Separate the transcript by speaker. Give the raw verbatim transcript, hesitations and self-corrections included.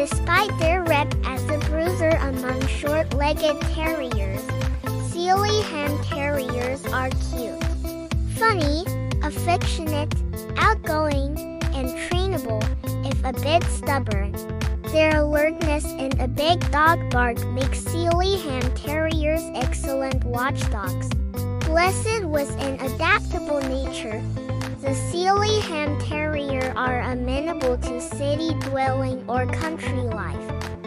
Speaker 1: Despite their rep as a bruiser among short-legged terriers, Sealyham Terriers are cute, funny, affectionate, outgoing, and trainable, if a bit stubborn. Their alertness and a big dog bark make Sealyham Terriers excellent watchdogs. Blessed with an adaptable nature, the Sealyham Terrier are amenable to city dwelling or country life.